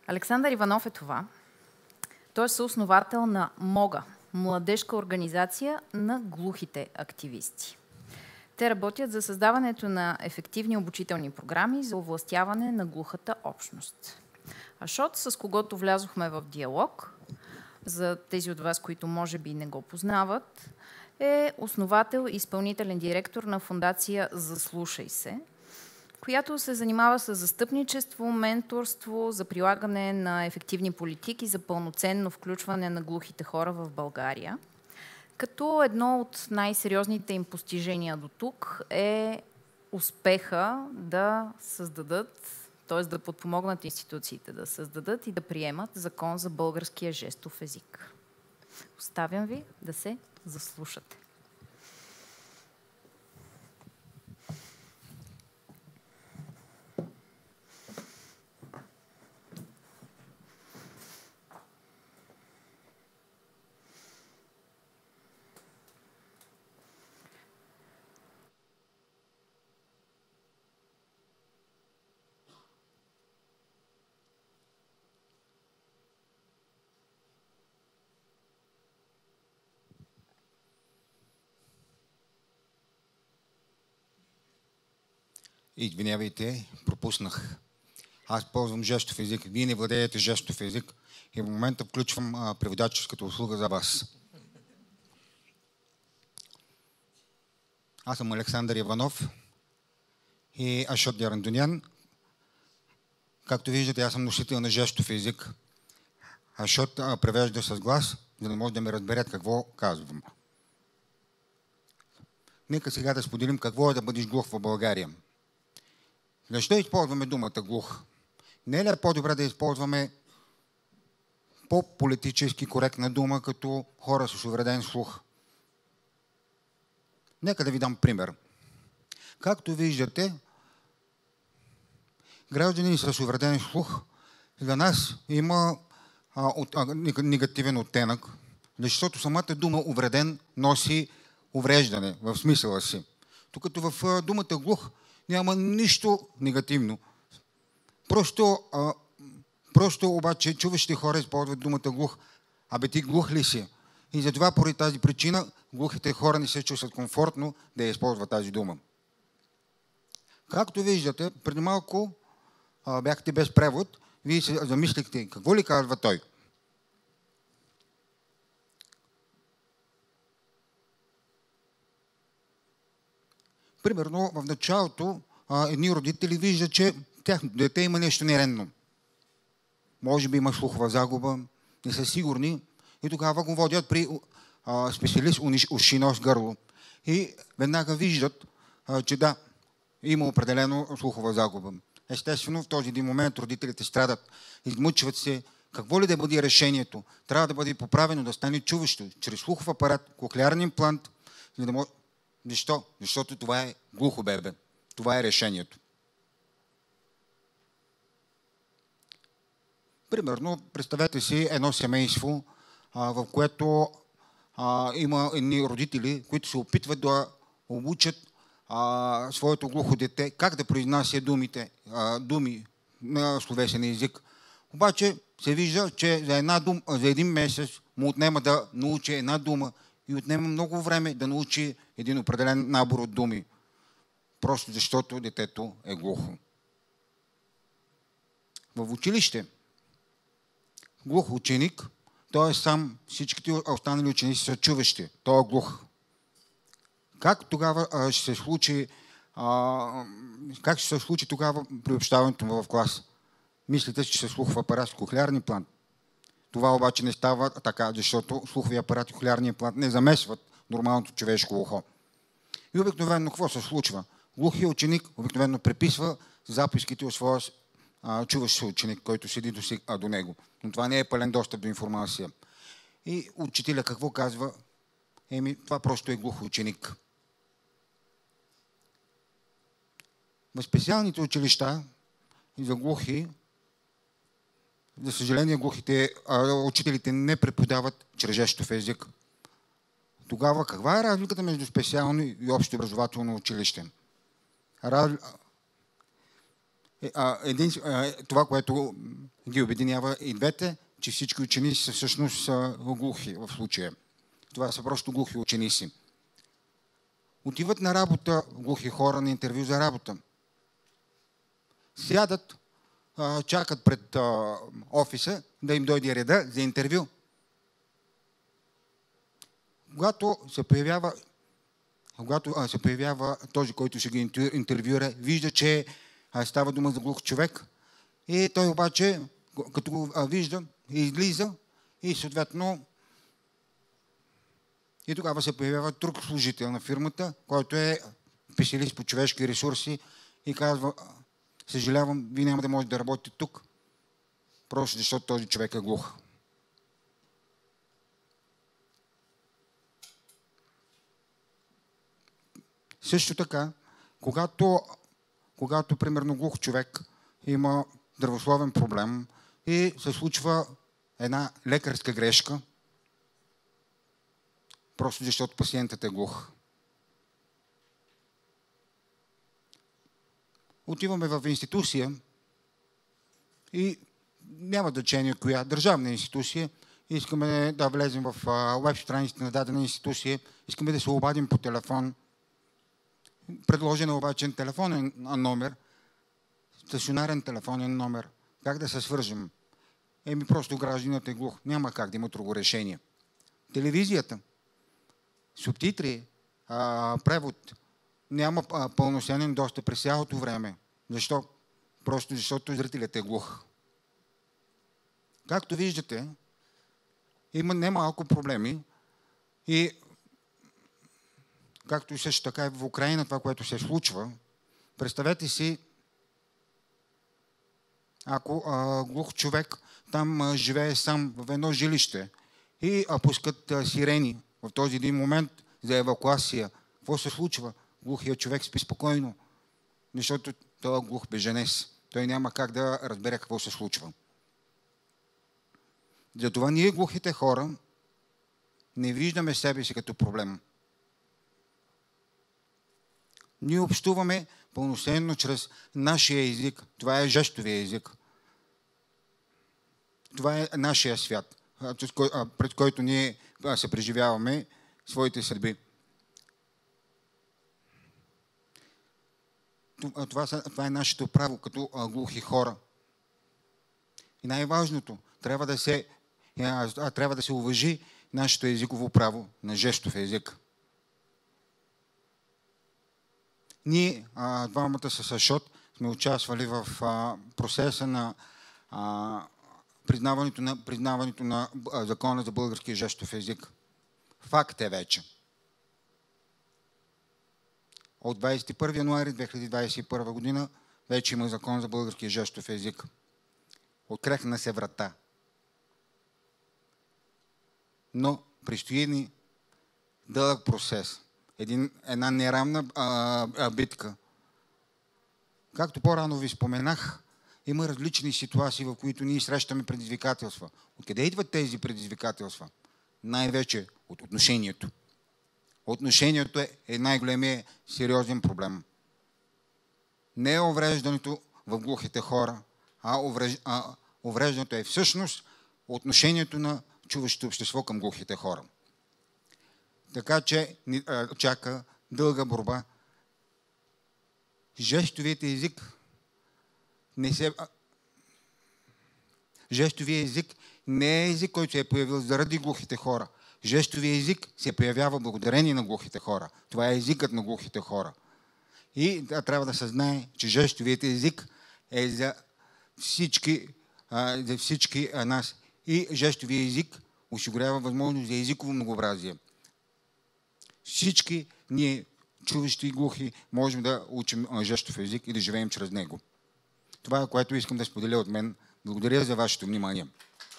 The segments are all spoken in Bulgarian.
Александър Иванов е това. Той е съосновател на МОГА, младежка организация на глухите активисти. Те работят за създаването на ефективни обучителни програми за овластяване на глухата общност. Ашод, с когото влязохме в диалог, за тези от вас, които може би не го познават, е основател и изпълнителен директор на фондация "Заслушай се", която се занимава с застъпничество, менторство за прилагане на ефективни политики за пълноценно включване на глухите хора в България. Като едно от най-сериозните им постижения до тук е успеха да създадат, т.е. да подпомогнат институциите да създадат и да приемат закон за българския жестов език. Оставям ви да се заслушате. Извинявайте, пропуснах. Аз ползвам жестов език. Вие не владеете жестов език и в момента включвам преводаческата услуга за вас. Аз съм Александър Иванов и Ashod Derandonian. Както виждате, аз съм носител на жестов език. Ashod превежда с глас, за да може да ме разберат какво казвам. Нека сега да споделим какво е да бъдеш глух в България. Защо използваме думата глух? Не е ли по-добре да използваме по-политически коректна дума като хора с увреден слух? Нека да ви дам пример. Както виждате, граждани с увреден слух за нас има негативен оттенък, защото самата дума увреден носи увреждане в смисъла си. Докато в думата глух няма нищо негативно. Просто обаче чуващите хора използват думата глух. Абе ти глух ли си? И затова поради тази причина глухите хора не се чувстват комфортно да я използват тази дума. Както виждате, преди малко бяхте без превод, вие се замислихте какво ли казва той. Примерно в началото едни родители виждат, че тяхното дете има нещо нередно. Може би има слухова загуба, не са сигурни и тогава го водят при специалист уши, нос, гърло. И веднага виждат, че да, има определено слухова загуба. Естествено, в този един момент родителите страдат, измъчват се. Какво ли да бъде решението? Трябва да бъде поправено, да стане чуващо, чрез слухов апарат, кохлеарен имплант, за да може... Защо? Защото това е глухо бебе. Това е решението. Примерно, представете си едно семейство, в което има едни родители, които се опитват да обучат своето глухо дете как да произнася думи на словесен език. Обаче се вижда, че за един месец му отнема да научи една дума и отнема много време да научи един определен набор от думи. Просто защото детето е глухо. В училище глух ученик, той е сам, всичките останали ученици са чуващи. Той е глух. Как тогава ще се случи тогава приобщаването му в клас? Мислите, че ще слухов апарат с кохлеарен имплант. Това обаче не става така, защото слуховия апарат и кохлеарния имплант не замесват нормалното човешко ухо. И обикновено какво се случва? Глухият ученик обикновено преписва записките от своя чуващ се ученик, който седи до него. Но това не е пълен достъп до информация. И учителя какво казва? Това просто е глух ученик. В специалните училища за глухи, за съжаление, учителите не преподават чрез жестов език. Тогава каква е разликата между специално и общообразователно училище? Това, което ги обединява и двете, че всички ученици са всъщност глухи в случая. Това са просто глухи ученици. Отиват на работа глухи хора на интервю за работа. Сядат, чакат пред офиса да им дойде реда за интервю. Когато се появява този, който ще ги интервюира, вижда, че става дума за глух човек и той обаче, като го вижда, излиза и съответно и тогава се появява друг служител на фирмата, който е специалист по човешки ресурси и казва: съжалявам, вие няма да можете да работите тук, просто защото този човек е глух. Също така, когато примерно глух човек има здравословен проблем и се случва една лекарска грешка, просто защото пациентът е глух. Отиваме в институция и няма значение коя държавна институция, искаме да влезем в веб страницата на дадена институция, искаме да се обадим по телефон. Предложен е обаче телефонен номер, стационарен телефонен номер. Как да се свържем? Просто гражданинът е глух. Няма как да има друго решение. Телевизията, субтитри, превод, няма пълноценен достъп през цялото време. Защо? Просто защото зрителят е глух. Както виждате, има немалко проблеми и както и също така и в Украина това, което се случва, представете си, ако глух човек там живее сам в едно жилище и пускат сирени в този един момент за евакуация. Какво се случва? Глухият човек спи спокойно, защото той е глух беженец. Той няма как да разбере какво се случва. Затова ние, глухите хора, не виждаме себе си като проблем. Ние общуваме пълноценно чрез нашия език. Това е жестовия език. Това е нашия свят, пред който ние се преживяваме своите съдби. Това е нашето право като глухи хора. И най-важното, трябва да се уважи нашето езиково право на жестов език. Ние, двамата с Ашод, сме участвали в процеса на признаването на закона за български жестов език. Факт е вече. От 21 януари 2021 година вече има закон за български жестов език. Открехна се врата. Но предстои ни дълъг процес. Една неравна битка. Както по-рано ви споменах, има различни ситуации, в които ние срещаме предизвикателства. Откъде идват тези предизвикателства? Най-вече от отношението. Отношението е най-големият сериозен проблем. Не е увреждането в глухите хора, а увреждането е всъщност отношението на чуващото общество към глухите хора. Така че ни чака дълга борба. Жестовият език не е език, който се е появил заради глухите хора. Жестовият език се появява благодарение на глухите хора. Това е езикът на глухите хора. И трябва да се знае, че жестовият език е за всички нас. И жестовият език осигурява възможност за езиково многообразие. Всички ние, чуващи и глухи, можем да учим жестов език и да живеем чрез него. Това е, което искам да споделя от мен. Благодаря за вашето внимание.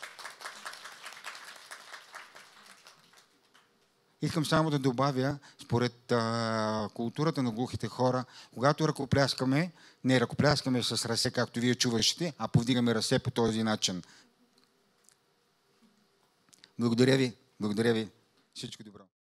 Искам само да добавя, според културата на глухите хора, когато ръкопляскаме, не ръкопляскаме с ръце, както вие чуващите, а повдигаме ръце по този начин. Благодаря ви. Всичко добро.